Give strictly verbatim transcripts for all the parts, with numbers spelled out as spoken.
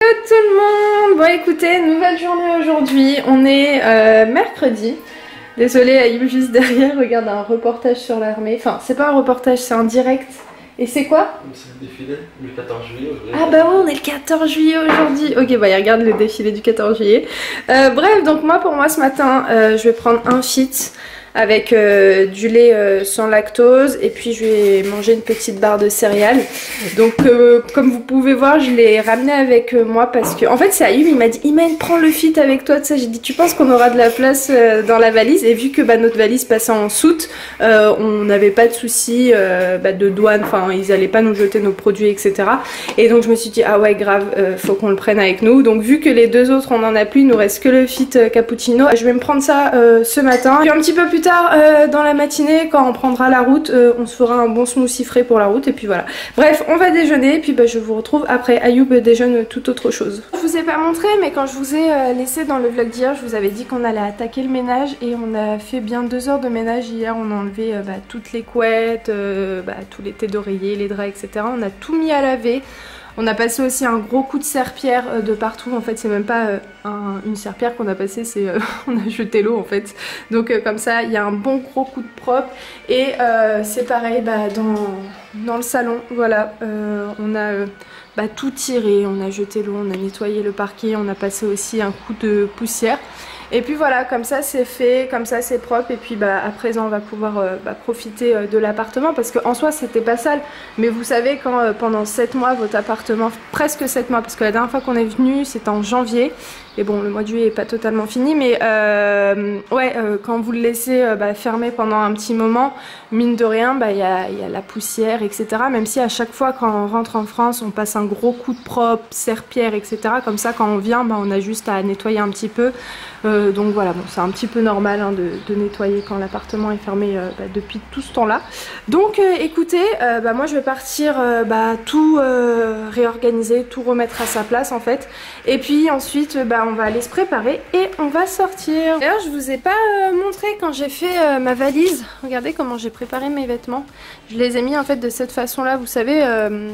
Hello tout le monde. Bon écoutez, nouvelle journée aujourd'hui, on est euh, mercredi. Désolée, Aïb juste derrière regarde un reportage sur l'armée. Enfin c'est pas un reportage, c'est un direct. Et c'est quoi? C'est le défilé du quatorze juillet aujourd'hui. Ah bah ouais, on est le quatorze juillet aujourd'hui. Ok, bah il regarde le défilé du quatorze juillet. Euh, bref, donc moi pour moi ce matin, euh, je vais prendre un fit avec euh, du lait euh, sans lactose et puis je vais manger une petite barre de céréales. Donc euh, comme vous pouvez voir, je l'ai ramené avec euh, moi parce que en fait c'est Ayoub, il m'a dit Imen, prends le fit avec toi, tu sais. J'ai dit tu penses qu'on aura de la place euh, dans la valise? Et vu que bah, notre valise passait en soute, euh, on n'avait pas de soucis euh, bah, de douane, enfin ils allaient pas nous jeter nos produits, etc. Et donc je me suis dit ah ouais grave, euh, faut qu'on le prenne avec nous. Donc vu que les deux autres on en a plus, il nous reste que le fit euh, cappuccino. Je vais me prendre ça euh, ce matin. Puis un petit peu plus tard euh, dans la matinée, quand on prendra la route, euh, on se fera un bon smoothie frais pour la route et puis voilà. Bref, on va déjeuner et puis bah, je vous retrouve après. Ayoub déjeune tout autre chose. Je vous ai pas montré, mais quand je vous ai euh, laissé dans le vlog d'hier, je vous avais dit qu'on allait attaquer le ménage et on a fait bien deux heures de ménage hier. On a enlevé euh, bah, toutes les couettes, euh, bah, tous les têtes d'oreiller, les draps, et cetera. On a tout mis à laver. On a passé aussi un gros coup de serpillère euh, de partout. En fait c'est même pas euh, un, une serpillère qu'on a passé, c'est euh, on a jeté l'eau en fait. Donc euh, comme ça il y a un bon gros coup de propre. Et euh, c'est pareil bah, dans, dans le salon. Voilà, euh, on a euh, bah, tout tiré, on a jeté l'eau, on a nettoyé le parquet, on a passé aussi un coup de poussière. Et puis voilà, comme ça c'est fait, comme ça c'est propre. Et puis bah à présent on va pouvoir euh, bah, profiter euh, de l'appartement. Parce qu'en soi c'était pas sale. Mais vous savez quand euh, pendant sept mois votre appartement, presque sept mois, parce que la dernière fois qu'on est venu c'était en janvier. Et bon le mois de juillet est pas totalement fini. Mais euh, ouais euh, quand vous le laissez euh, bah, fermé pendant un petit moment, mine de rien bah, y a, y a la poussière, et cetera. Même si à chaque fois quand on rentre en France on passe un gros coup de propre, serpillère, et cetera. Comme ça quand on vient bah, on a juste à nettoyer un petit peu. Euh, donc voilà, bon, c'est un petit peu normal hein, de, de nettoyer quand l'appartement est fermé euh, bah, depuis tout ce temps là. Donc euh, écoutez, euh, bah, moi je vais partir euh, bah, tout euh, réorganiser, tout remettre à sa place en fait. Et puis ensuite bah, on va aller se préparer et on va sortir. D'ailleurs je vous ai pas euh, montré quand j'ai fait euh, ma valise. Regardez comment j'ai préparé mes vêtements. Je les ai mis en fait de cette façon là, vous savez, euh,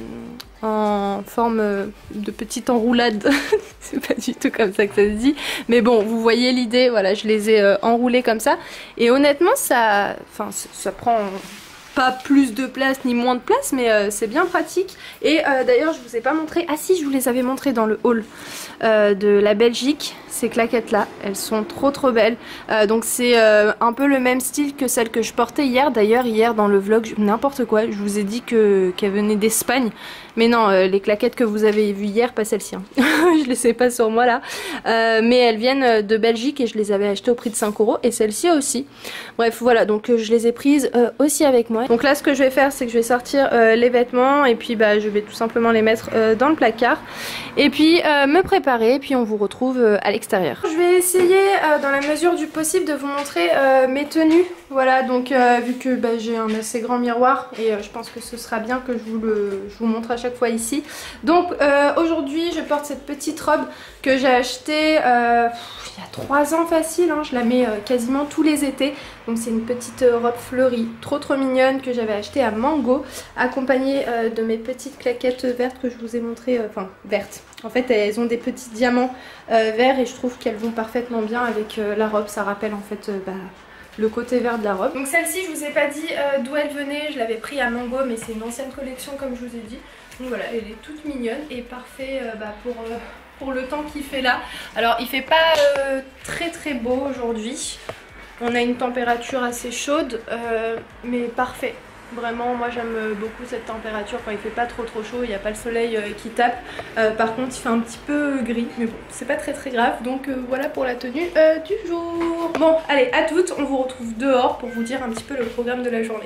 en forme de petite enroulade. C'est pas du tout comme ça que ça se dit, mais bon vous voyez l'idée. Voilà, je les ai euh, enroulés comme ça et honnêtement ça, enfin ça prend pas plus de place ni moins de place, mais euh, c'est bien pratique. Et euh, d'ailleurs je vous ai pas montré, ah si je vous les avais montré dans le haul euh, de la Belgique, ces claquettes là, elles sont trop trop belles. Euh, donc c'est euh, un peu le même style que celle que je portais hier. D'ailleurs hier dans le vlog, n'importe quoi, je vous ai dit que qu'elle venait d'Espagne. Mais non, euh, les claquettes que vous avez vues hier, pas celles-ci. Hein. Je les sais pas sur moi là. Euh, mais elles viennent de Belgique et je les avais achetées au prix de cinq euros. Et celles-ci aussi. Bref, voilà, donc euh, je les ai prises euh, aussi avec moi. Donc là, ce que je vais faire, c'est que je vais sortir euh, les vêtements. Et puis bah, je vais tout simplement les mettre euh, dans le placard. Et puis euh, me préparer. Et puis on vous retrouve euh, à l'extérieur. Je vais essayer, euh, dans la mesure du possible, de vous montrer euh, mes tenues. Voilà, donc euh, vu que bah, j'ai un assez grand miroir. Et euh, je pense que ce sera bien que je vous, le, je vous montre à chaque fois ici. Donc euh, aujourd'hui je porte cette petite robe que j'ai achetée euh, il y a trois ans facile, hein. Je la mets euh, quasiment tous les étés. Donc c'est une petite euh, robe fleurie trop trop mignonne que j'avais achetée à Mango, accompagnée euh, de mes petites claquettes vertes que je vous ai montré, euh, enfin vertes. En fait elles ont des petits diamants euh, verts et je trouve qu'elles vont parfaitement bien avec euh, la robe. Ça rappelle en fait euh, bah, le côté vert de la robe. Donc celle-ci je vous ai pas dit euh, d'où elle venait, je l'avais pris à Mango mais c'est une ancienne collection comme je vous ai dit. Donc voilà, elle est toute mignonne et parfait euh, bah, pour, euh, pour le temps qu'il fait là. Alors il fait pas euh, très très beau aujourd'hui. On a une température assez chaude euh, mais parfait. Vraiment moi j'aime beaucoup cette température quand il fait pas trop trop chaud, il n'y a pas le soleil euh, qui tape. Euh, par contre il fait un petit peu gris mais bon c'est pas très très grave. Donc euh, voilà pour la tenue euh, du jour. Bon allez à toutes, on vous retrouve dehors pour vous dire un petit peu le programme de la journée.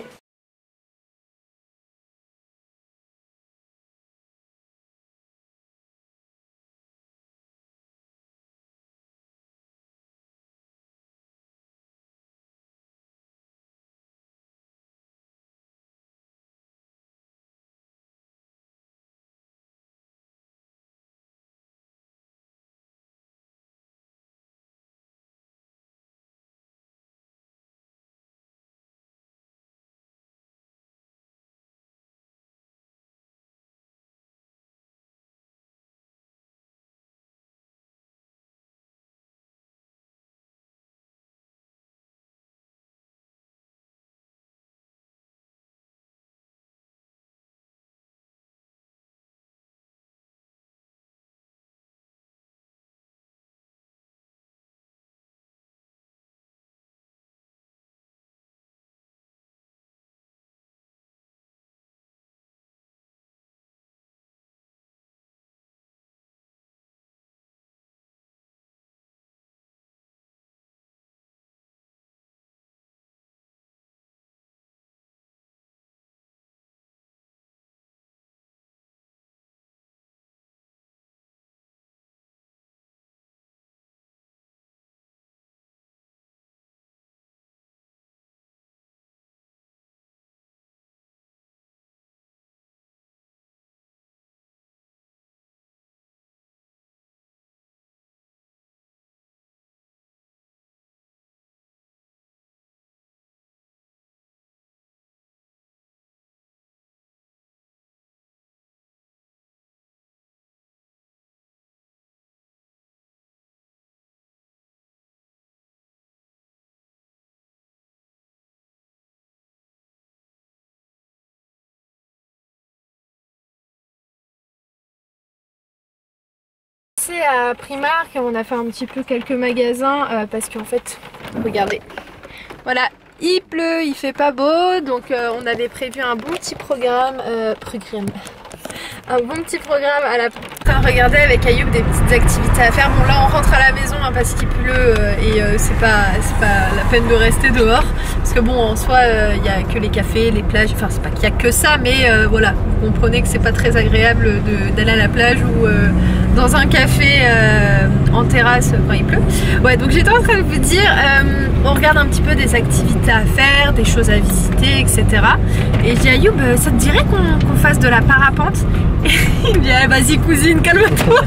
passé à Primark, on a fait un petit peu quelques magasins euh, parce qu'en fait, regardez, voilà, il pleut, il fait pas beau, donc euh, on avait prévu un bon petit programme, euh, programme, un bon petit programme à la... Enfin, regardez avec Ayoub des petites activités à faire. Bon là on rentre à la maison hein, parce qu'il pleut euh, et euh, c'est pas, c'est pas la peine de rester dehors. Parce que bon en soi il euh, n'y a que les cafés, les plages, enfin c'est pas qu'il y a que ça mais euh, voilà, vous comprenez que c'est pas très agréable d'aller à la plage ou euh, dans un café euh, en terrasse quand il pleut. Ouais donc j'étais en train de vous dire, euh, on regarde un petit peu des activités à faire, des choses à visiter et cetera. Et j'ai dit Ayoub, ça te dirait qu'on qu'on fasse de la parapente? Il me dit ah, vas-y cousine calme-toi.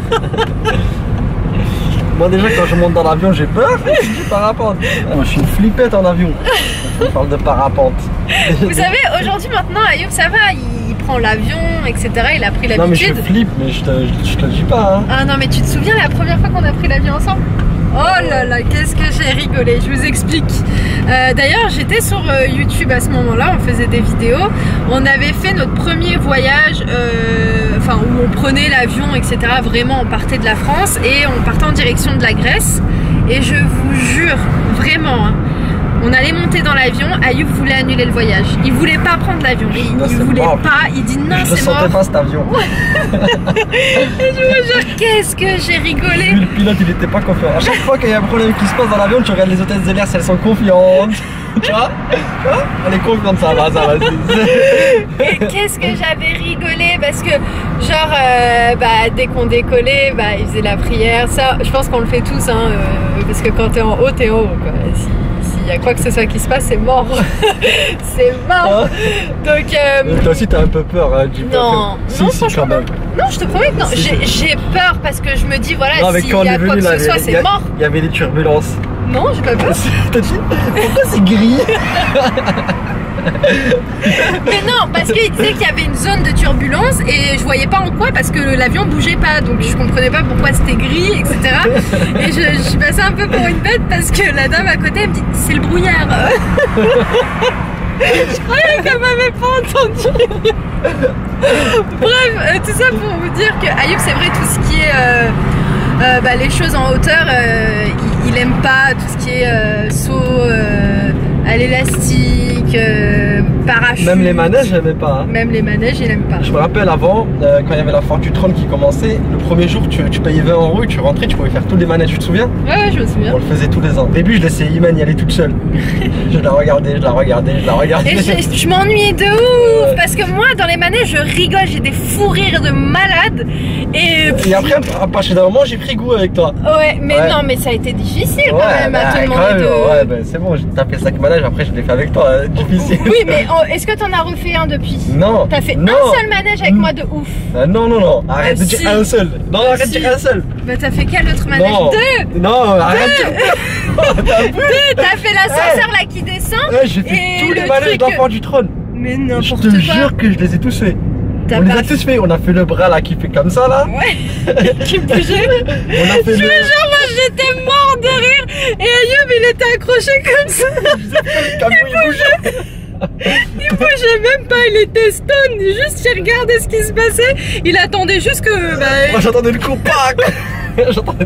Moi déjà quand je monte dans l'avion j'ai peur du parapente. Moi je suis une flippette en avion. On parle de parapente. Vous savez aujourd'hui maintenant Ayoub ça va, il prend l'avion et cetera. Il a pris l'habitude. Non mais je flippe mais je te, je, je te le dis pas hein. Ah non mais tu te souviens la première fois qu'on a pris l'avion ensemble? Oh là là, qu'est-ce que j'ai rigolé, je vous explique. Euh, D'ailleurs, j'étais sur euh, YouTube à ce moment-là, on faisait des vidéos. On avait fait notre premier voyage, euh, enfin où on prenait l'avion, et cetera. Vraiment, on partait de la France et on partait en direction de la Grèce. Et je vous jure, vraiment, hein, on allait monter dans l'avion, Ayoub voulait annuler le voyage. Il voulait pas prendre l'avion. Il, il voulait mort. pas, il dit non, c'est mort. Je ne sentais pas cet avion. Et je vous jure, qu'est-ce que j'ai rigolé. Le pilote il était pas confiant. À chaque fois qu'il y a un problème qui se passe dans l'avion, tu regardes les hôtesses de l'air si elles sont confiantes. Tu vois, tu vois, elle est confiante, ça va, ça va. Et qu'est-ce que j'avais rigolé parce que genre euh, bah, dès qu'on décollait, bah, ils faisaient la prière. Ça, je pense qu'on le fait tous, hein, euh, parce que quand t'es en haut, t'es en haut. Quoi. Si, s'il y a quoi que ce soit qui se passe, c'est mort. C'est mort. Donc euh, toi aussi t'as un peu peur hein, du non, si, non, si, franchement, quand même. Non, je te promets que non. Si, J'ai peur parce que je me dis voilà, s'il quand y on a est quoi venu, que là, ce soit, c'est mort. Il y avait des turbulences. Non, j'ai pas peur. T'as dit pourquoi c'est gris? Mais non, parce qu'il disait qu'il y avait une zone de turbulence et je voyais pas en quoi parce que l'avion bougeait pas, donc je comprenais pas pourquoi c'était gris, et cetera. Et je, je suis passée un peu pour une bête parce que la dame à côté elle me dit c'est le brouillard. Je croyais qu'elle m'avait pas entendu. Bref, euh, tout ça pour vous dire que Ayoub c'est vrai tout ce qui est euh, euh, bah, les choses en hauteur, euh, il, il aime pas tout ce qui est euh, saut euh, à l'élastique, euh, parachute. Même les manèges, j'aimais pas. Hein. Même les manèges, il aime pas. Je me rappelle avant, euh, quand il y avait la foire du trône qui commençait, le premier jour, tu, tu payais vingt euros et tu rentrais, tu pouvais faire tous les manèges, tu te souviens? Ouais, ouais, je me souviens. On le faisait tous les ans. Au début, je laissais Iman y aller toute seule. Je la regardais, je la regardais, je la regardais. Et je, je m'ennuyais de ouf, parce que moi, dans les manèges, je rigole, j'ai des fous rires de malade. Et, et après, à partir d'un moment, j'ai pris goût avec toi. Ouais, mais ouais. Non, mais ça a été difficile ouais, quand même bah, à te demander de... Ouais, bah, c'est bon, j'ai tapé cinq manèges, après je l'ai fait avec toi, hein, difficile. Oui, mais oh, est-ce que t'en as refait un depuis? Non. T'as fait non. un seul manège avec moi de ouf. Ah, non, non, non, arrête ah, de dire si. un seul. Non, arrête si. de dire un seul. Bah t'as fait quel autre manège? Non. Deux. Non, arrête. Deux. T'as fait l'ascenseur là qui descend. Ouais, j'ai fait tous les manèges truc... d'Enfant du Trône. Mais n'importe quoi. Je te quoi. jure que je les ai tous faits. On les a tous fait, on a fait le bras là qui fait comme ça là. Ouais, qui bougeait. On a fait je le... jure, moi j'étais mort de rire. Et Ayoub il était accroché comme ça. Il bougeait. Il bougeait même pas, il était stone. Juste il regardait ce qui se passait. Il attendait juste que... Bah, moi j'entendais le coup, pac. J'entendais...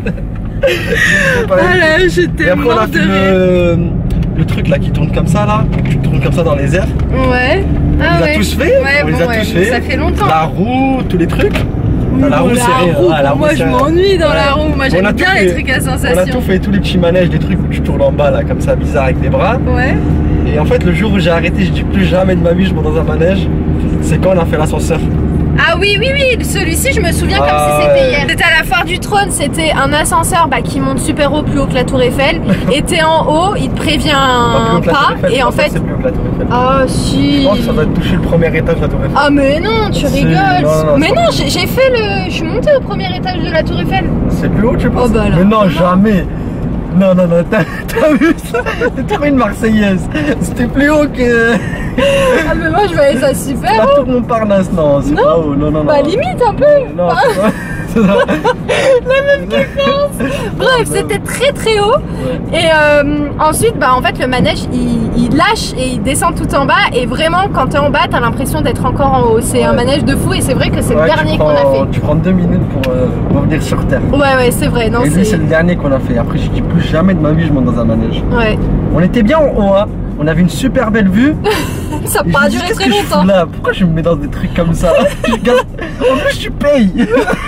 Voilà, j'étais mort de rire. Le... le truc là qui tourne comme ça là, tu tournes comme ça dans les airs. Ouais. On ah les ouais. a tous fait, ouais, on bon, les a ouais. tous fait. Ça fait longtemps. La roue, tous les trucs. Ouh, la roue, c'est rien. Ah, la roue, moi je m'ennuie dans ouais. la roue. Moi j'aime bien les trucs à sensation. On a tout fait, tous les petits manèges, des trucs où tu tournes en bas là, comme ça, bizarre avec des bras. Ouais. Et en fait, le jour où j'ai arrêté, je dis plus jamais de ma vie je monte dans un manège, c'est quand on a fait l'ascenseur. Ah oui, oui, oui, celui-ci je me souviens ah, comme si c'était hier. C'était à la foire du trône, c'était un ascenseur bah, qui monte super haut, plus haut que la tour Eiffel. Et t'es en haut, il te prévient un pas. Eiffel, et en fait... C'est plus haut que la tour Eiffel. Ah si. Je pense que ça doit toucher le premier étage de la tour Eiffel. Ah mais non, tu rigoles. Non, non, mais non, j'ai fait le... Je suis montée au premier étage de la tour Eiffel. C'est plus haut tu penses? Oh bah là. Mais non, jamais. Non, non, non, t'as vu ça? T'es trop une Marseillaise. C'était plus haut que... Ah mais moi je voyais ça super haut. C'est pas tout Montparnasse, non, c'est pas haut, non, non, non. Bah limite un peu. Non, La même différence. Bref, c'était très très haut. Et euh, ensuite, bah, en fait, le manège il, il lâche et il descend tout en bas. Et vraiment, quand t'es en bas, t'as l'impression d'être encore en haut. C'est ouais. un manège de fou et c'est vrai que c'est ouais, le dernier qu'on a fait. Tu prends deux minutes pour euh, revenir sur terre. Ouais, ouais, c'est vrai. Non, et lui, c'est le dernier qu'on a fait. Après, je dis plus jamais de ma vie, je monte dans un manège. Ouais. On était bien en haut, hein. On avait une super belle vue. Ça n'a pas duré très longtemps. Là, pourquoi je me mets dans des trucs comme ça? En plus, tu payes.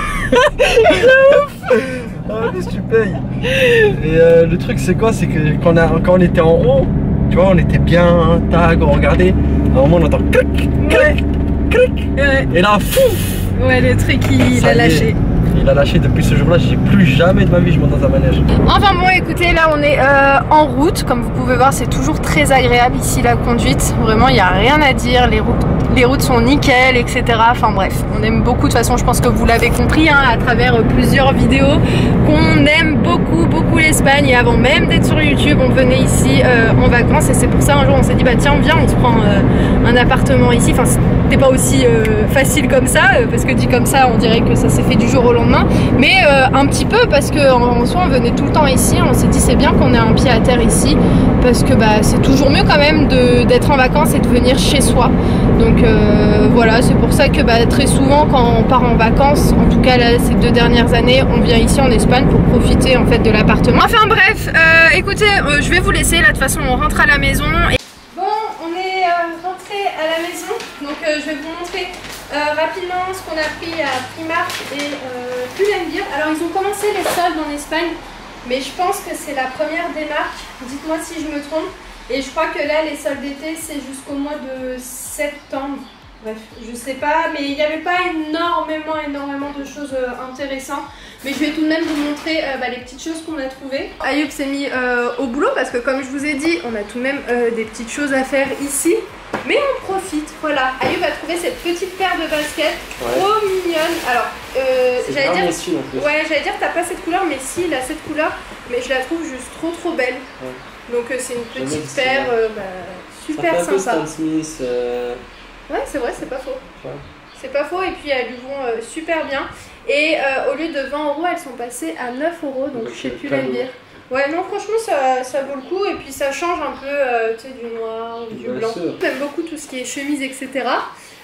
En plus, tu payes. Et euh, le truc, c'est quoi? C'est que quand on, a, quand on était en haut, tu vois, on était bien, tag, on regardait. À un moment, on entend clic, clic, clic. Ouais. Et là, fouf. Ouais, le truc, il, il a lâché. Il a lâché depuis ce jour-là, j'ai plus jamais de ma vie je monte dans un manège. Enfin bon, écoutez, là on est euh, en route, comme vous pouvez voir, c'est toujours très agréable ici la conduite. Vraiment, il n'y a rien à dire, les routes, les routes sont nickel, et cetera. Enfin bref, on aime beaucoup. De toute façon, je pense que vous l'avez compris hein, à travers plusieurs vidéos, qu'on aime beaucoup, beaucoup l'Espagne. Et avant même d'être sur YouTube, on venait ici euh, en vacances et c'est pour ça un jour on s'est dit bah tiens, viens, on se prend euh, un appartement ici. Enfin, c'était pas aussi euh, facile comme ça, euh, parce que dit comme ça, on dirait que ça s'est fait du jour au lendemain. Mais euh, un petit peu parce qu'en en soi on venait tout le temps ici, on s'est dit c'est bien qu'on ait un pied à terre ici parce que bah, c'est toujours mieux quand même d'être en vacances et de venir chez soi. Donc euh, voilà, c'est pour ça que bah, très souvent quand on part en vacances, en tout cas là, ces deux dernières années, on vient ici en Espagne pour profiter en fait de l'appartement. Enfin bref, euh, écoutez, euh, je vais vous laisser là, de toute façon on rentre à la maison. Et... Bon, on est euh, rentré à la maison, donc euh, je vais vous montrer Euh, rapidement ce qu'on a pris à Primark et euh, Pull&Bear. Alors ils ont commencé les soldes en Espagne, mais je pense que c'est la première des marques, dites-moi si je me trompe, et je crois que là les soldes d'été c'est jusqu'au mois de septembre. Bref, je sais pas, mais il n'y avait pas énormément énormément de choses euh, intéressantes, mais je vais tout de même vous montrer euh, bah, les petites choses qu'on a trouvées. Ayoub s'est mis euh, au boulot parce que comme je vous ai dit, on a tout de même euh, des petites choses à faire ici. Mais on profite, voilà. Ayoub a trouvé cette petite paire de baskets, ouais. Trop mignonne. Alors, euh, j'allais dire, style, en plus. Ouais, j'allais dire, t'as pas cette couleur, mais si, il a cette couleur, mais je la trouve juste trop trop belle. Ouais. Donc euh, c'est une petite paire, euh, bah, super ça fait sympa. Un peu Stan Smith. Euh... Ouais, c'est vrai, c'est pas faux. Ouais. C'est pas faux et puis elles lui vont euh, super bien. Et euh, au lieu de vingt euros, elles sont passées à neuf euros, donc, donc je sais plus la dire. Ouais, non, franchement, ça, ça vaut le coup et puis ça change un peu euh, tu sais, du noir, du bien blanc. J'aime beaucoup tout ce qui est chemise, et cetera.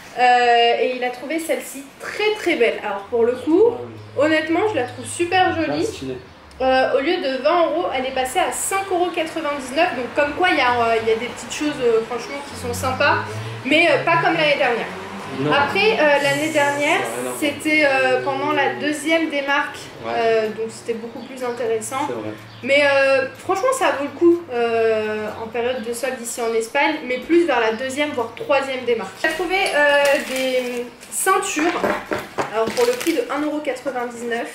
Euh, et il a trouvé celle-ci très très belle. Alors, pour le coup, honnêtement, je la trouve super jolie. Euh, au lieu de vingt euros, elle est passée à cinq euros quatre-vingt-dix-neuf. Donc, comme quoi, il y, euh, y a des petites choses, euh, franchement, qui sont sympas, mais euh, pas comme l'année dernière. Non. Après, euh, l'année dernière, c'était euh, pendant la deuxième des marques, ouais. euh, donc c'était beaucoup plus intéressant. Mais euh, franchement, ça vaut le coup euh, en période de solde ici en Espagne, mais plus vers la deuxième, voire troisième des marques. J'ai trouvé euh, des ceintures, alors pour le prix de un euro quatre-vingt-dix-neuf.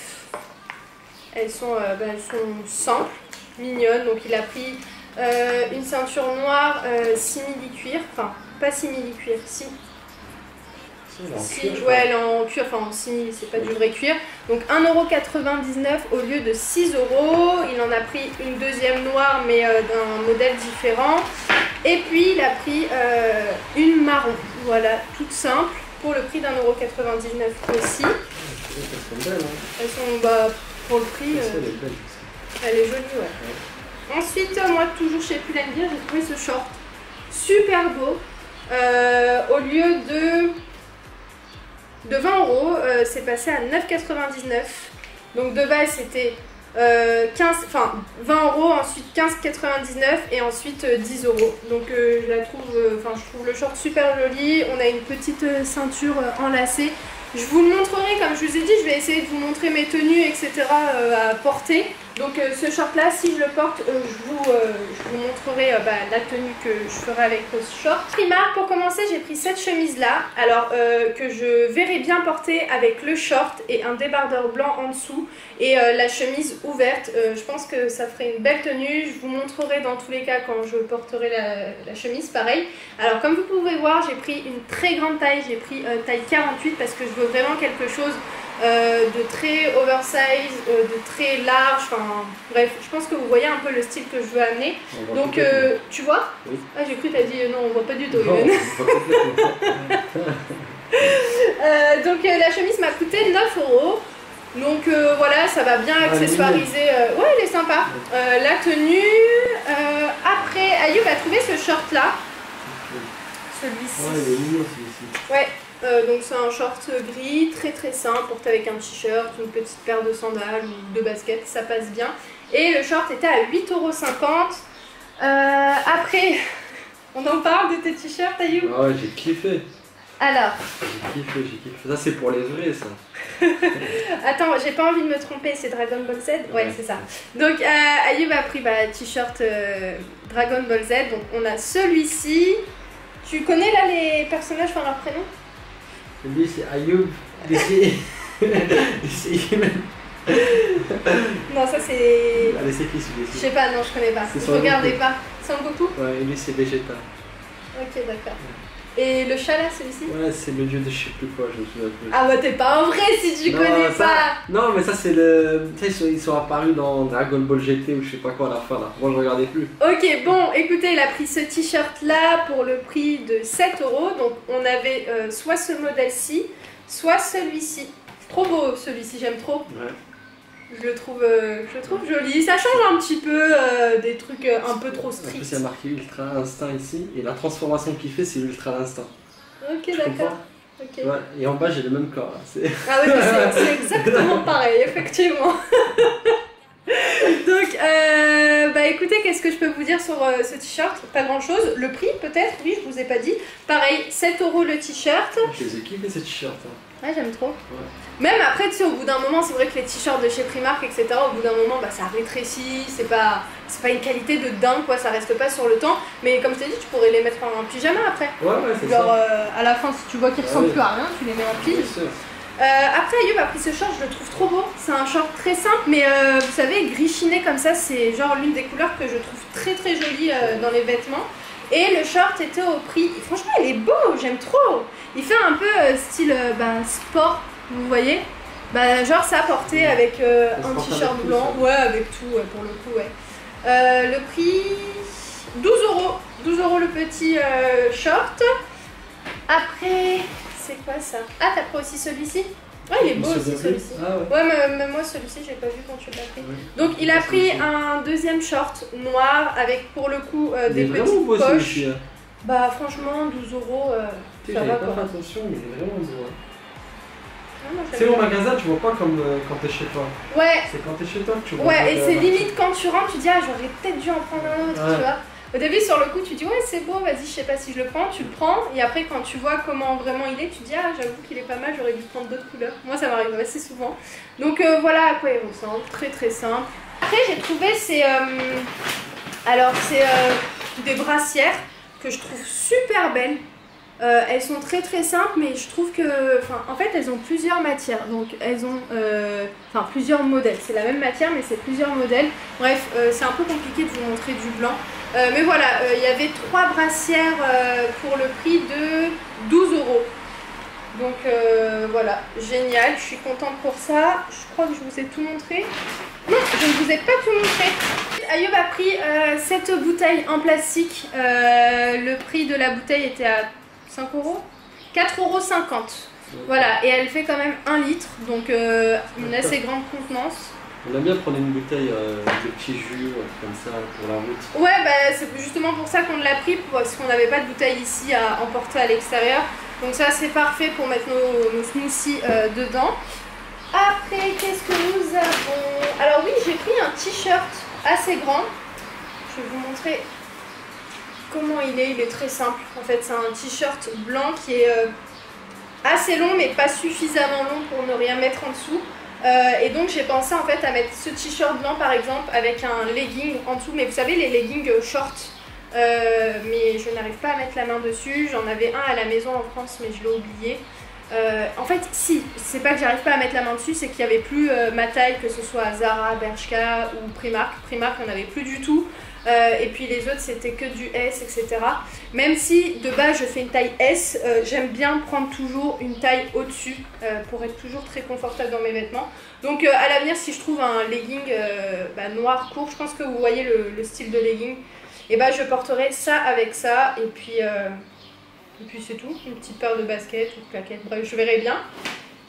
Elles sont, euh, bah, elles sont simples, mignonnes, donc il a pris euh, une ceinture noire euh, simili-cuir, enfin pas simili-cuir, si. Si, ouais, elle est en cuir, enfin en simili, c'est pas du vrai cuir. Donc un euro quatre-vingt-dix-neuf au lieu de six euros. Il en a pris une deuxième noire, mais euh, d'un modèle différent. Et puis il a pris euh, une marron, voilà, toute simple, pour le prix d'un euro quatre-vingt-dix-neuf aussi. Elles sont belles, hein. Elles sont, bah, pour le prix, euh, elle est jolie, ouais. Ensuite, moi, toujours chez Pull&Bear, j'ai trouvé ce short super beau. Euh, au lieu de... de vingt euros, euh, c'est passé à neuf quatre-vingt-dix-neuf. Donc de base c'était euh, quinze, enfin vingt euros, ensuite quinze quatre-vingt-dix-neuf et ensuite euh, dix euros. Donc euh, je la trouve, enfin euh, je trouve le short super joli. On a une petite euh, ceinture euh, enlacée. Je vous le montrerai, comme je vous ai dit, je vais essayer de vous montrer mes tenues, et cetera euh, à porter. Donc euh, ce short là, si je le porte, euh, je, vous, euh, je vous montrerai euh, bah, la tenue que je ferai avec ce short. Primark, pour commencer, j'ai pris cette chemise là, alors euh, que je verrai bien porter avec le short et un débardeur blanc en dessous et euh, la chemise ouverte. Euh, je pense que ça ferait une belle tenue. Je vous montrerai dans tous les cas quand je porterai la, la chemise, pareil. Alors comme vous pouvez voir, j'ai pris une très grande taille, j'ai pris euh, taille quarante-huit parce que je veux vraiment quelque chose Euh, de très oversize, euh, de très large, enfin bref, je pense que vous voyez un peu le style que je veux amener. Donc euh, tu vois, oui. Ah j'ai cru que t'as dit euh, non on voit pas du tout. Non, euh, donc euh, la chemise m'a coûté neuf euros. Donc euh, voilà, ça va bien accessoiriser. Euh... Ouais, il est sympa. Euh, la tenue. Euh, après, Ayoub a trouvé ce short là. Celui-ci. Ouais, il est mignon celui-ci. Ouais, euh, donc c'est un short gris, très très simple, porté avec un t-shirt, une petite paire de sandales ou de baskets, ça passe bien. Et le short était à huit euros cinquante. Euh, après, on en parle de tes t-shirts, Ayoub? Ah ouais, j'ai kiffé. Alors. J'ai kiffé, j'ai kiffé. Ça, c'est pour les vrais, ça. Attends, j'ai pas envie de me tromper, c'est Dragon Ball Z? Ouais, ouais. C'est ça. Donc, euh, Ayoub a pris bah, t-shirt euh, Dragon Ball Z. Donc, on a celui-ci. Tu connais là les personnages par leur prénom? Lui, c'est Ayoub. Lui, c'est. Non, ça c'est. Allez, c'est qui celui-ci? Je sais pas, non, je connais pas. Je regardais pas. Son Goku? Ouais, et lui, c'est Vegeta. Ok, d'accord. Et le chat là, celui-ci? Ouais, c'est le dieu de je sais plus quoi, je me souviens plus. Ah ouais, t'es pas un vrai si tu non, connais ça... pas. Non, mais ça c'est le... Tu sais, ils sont, ils sont apparus dans Dragon Ball G T ou je sais pas quoi à la fin là. Moi je regardais plus. Ok, bon, écoutez, il a pris ce t-shirt là pour le prix de sept euros. Donc on avait euh, soit ce modèle-ci, soit celui-ci. Trop beau celui-ci, j'aime trop. Ouais. Je le trouve, euh, je le trouve joli. Ça change un petit peu euh, des trucs euh, un peu trop stricts. En plus, il y a marqué Ultra Instinct ici et la transformation qu'il fait, c'est l'Ultra Instinct. Ok, d'accord. Okay. Ouais, et en bas, j'ai le même corps. Là. Ah oui, c'est exactement pareil, effectivement. Donc, euh, bah écoutez, qu'est-ce que je peux vous dire sur euh, ce t-shirt? Pas grand-chose. Le prix, peut-être, oui, je vous ai pas dit. Pareil, sept euros le t-shirt. Je les ai kiffés ces t-shirts. Hein. Ouais, j'aime trop. Ouais. Même après, tu sais, au bout d'un moment, c'est vrai que les t-shirts de chez Primark, et cetera, au bout d'un moment, bah, ça rétrécit, c'est pas, c'est pas une qualité de dingue, quoi, ça reste pas sur le temps. Mais comme je t'ai dit, tu pourrais les mettre en pyjama après. Ouais, ouais, c'est ça. Genre, euh, à la fin, si tu vois qu'ils ressemblent ouais. plus à rien, tu les mets en pile. Euh, après, Ayoub a pris ce short, je le trouve trop beau. C'est un short très simple, mais euh, vous savez, gris chiné comme ça, c'est genre l'une des couleurs que je trouve très très jolie euh, dans les vêtements. Et le short était au prix. Franchement, il est beau, j'aime trop. Il fait un peu euh, style euh, bah, sport, vous voyez. Bah, genre ça porté avec euh, un t-shirt blanc. Tout, ouais, avec tout, ouais, pour le coup, ouais. Euh, le prix douze euros. douze euros le petit euh, short. Après. C'est quoi ça? Ah, t'as pris aussi celui-ci? Ouais, il est beau aussi celui-ci. Ah, ouais, ouais mais, mais moi celui-ci, j'ai pas vu quand tu l'as pris. Ouais. Donc, il a pris un deuxième short noir avec pour le coup euh, des petites poches. Hein. Bah, franchement, douze euros, euh, ça va pas quoi. fait attention, mais il est vraiment beau. Ah, c'est au magasin, tu vois pas comme euh, quand t'es chez toi. Ouais. C'est quand t'es chez toi que tu vois. Ouais, et c'est limite quand tu rentres, tu dis, ah, j'aurais peut-être dû en prendre un autre, ouais. Tu vois. Au début, sur le coup, tu dis ouais, c'est beau, vas-y, je sais pas si je le prends, tu le prends, et après, quand tu vois comment vraiment il est, tu dis ah, j'avoue qu'il est pas mal, j'aurais dû prendre d'autres couleurs. Moi, ça m'arrive assez souvent. Donc euh, voilà à quoi il ressemble, très très simple. Après, j'ai trouvé ces. Euh... Alors, c'est euh, des brassières que je trouve super belles. Euh, elles sont très très simples, mais je trouve que, enfin, en fait, elles ont plusieurs matières. Donc, elles ont, euh, enfin, plusieurs modèles. C'est la même matière, mais c'est plusieurs modèles. Bref, euh, c'est un peu compliqué de vous montrer du blanc. Euh, mais voilà, il euh, y avait trois brassières euh, pour le prix de douze euros. Donc euh, voilà, génial. Je suis contente pour ça. Je crois que je vous ai tout montré. Non, je ne vous ai pas tout montré. Ayoub a pris euh, cette bouteille en plastique. Euh, le prix de la bouteille était à cinq euros, quatre euros cinquante. Voilà, et elle fait quand même un litre, donc euh, une assez grande contenance. On aime bien prendre une bouteille euh, de petits jus comme ça pour la route. Ouais, bah, c'est justement pour ça qu'on l'a pris, parce qu'on n'avait pas de bouteille ici à emporter à l'extérieur. Donc ça c'est parfait pour mettre nos, nos smoothies euh, dedans. Après, qu'est-ce que nous avons? Alors oui, j'ai pris un t-shirt assez grand. Je vais vous montrer comment il est, il est très simple. En fait, c'est un t-shirt blanc qui est euh, assez long, mais pas suffisamment long pour ne rien mettre en dessous. Euh, et donc j'ai pensé en fait à mettre ce t-shirt blanc par exemple avec un legging en dessous. Mais vous savez, les leggings short, euh, mais je n'arrive pas à mettre la main dessus. J'en avais un à la maison en France, mais je l'ai oublié. Euh, en fait, si, c'est pas que j'arrive pas à mettre la main dessus, c'est qu'il n'y avait plus euh, ma taille, que ce soit Zara, Bershka ou Primark. Primark, il n'y en avait plus du tout. Euh, et puis les autres, c'était que du S, et cetera. Même si de base je fais une taille S, euh, j'aime bien prendre toujours une taille au-dessus euh, pour être toujours très confortable dans mes vêtements. Donc euh, à l'avenir, si je trouve un legging euh, bah, noir court, je pense que vous voyez le, le style de legging, et bah je porterai ça avec ça. Et puis, euh, et puis c'est tout, une petite paire de baskets ou de claquettes, bref, je verrai bien.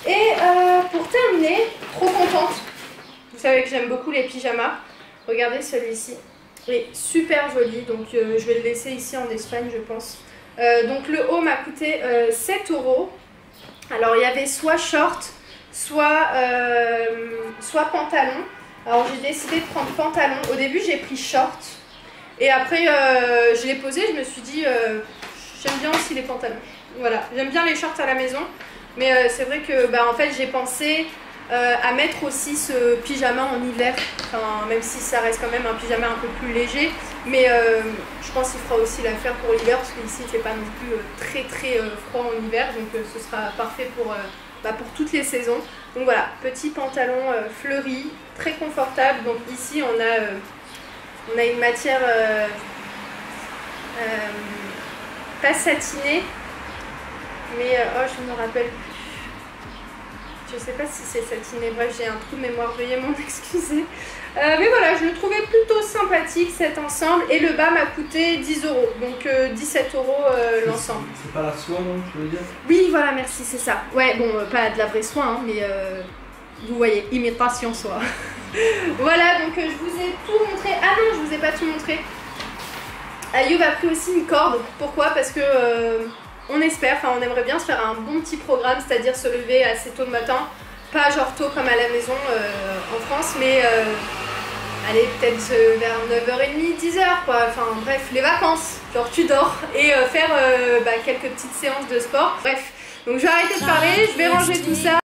Et euh, pour terminer, trop contente. Vous savez que j'aime beaucoup les pyjamas. Regardez celui-ci. Il est super joli, donc euh, je vais le laisser ici en Espagne, je pense. Euh, donc le haut m'a coûté euh, sept euros. Alors il y avait soit short, soit, euh, soit pantalon. Alors j'ai décidé de prendre pantalon. Au début j'ai pris short. Et après euh, je l'ai posé, je me suis dit euh, j'aime bien aussi les pantalons. Voilà, j'aime bien les shorts à la maison. Mais euh, c'est vrai que bah, en fait j'ai pensé euh, à mettre aussi ce pyjama en hiver. Enfin, même si ça reste quand même un pyjama un peu plus léger. Mais euh, je pense qu'il fera aussi l'affaire pour l'hiver. Parce qu'ici il ne fait pas non plus euh, très très euh, froid en hiver. Donc euh, ce sera parfait pour, euh, bah, pour toutes les saisons. Donc voilà, petit pantalon euh, fleuri, très confortable. Donc ici on a, euh, on a une matière euh, euh, pas satinée. Mais euh, oh, je me rappelle plus. Je sais pas si c'est satiné. Bref, j'ai un trou de mémoire. Veuillez m'en excuser. Euh, mais voilà, je le trouvais plutôt sympathique cet ensemble. Et le bas m'a coûté dix euros. Donc euh, dix-sept euros euh, l'ensemble. C'est pas la soie, non, tu veux dire? Oui, voilà, merci, c'est ça. Ouais, bon, euh, pas de la vraie soie, hein, mais euh, vous voyez, imitation soie. Voilà, donc euh, je vous ai tout montré. Ah non, je vous ai pas tout montré. Ayoub a pris aussi une corde. Pourquoi? Parce que... Euh, on espère, enfin on aimerait bien se faire un bon petit programme, c'est-à-dire se lever assez tôt le matin, pas genre tôt comme à la maison euh, en France, mais euh, allez peut-être euh, vers neuf heures trente, dix heures quoi, enfin bref, les vacances, genre tu dors, et euh, faire euh, bah, quelques petites séances de sport, bref. Donc je vais arrêter de parler, je vais ranger tout ça.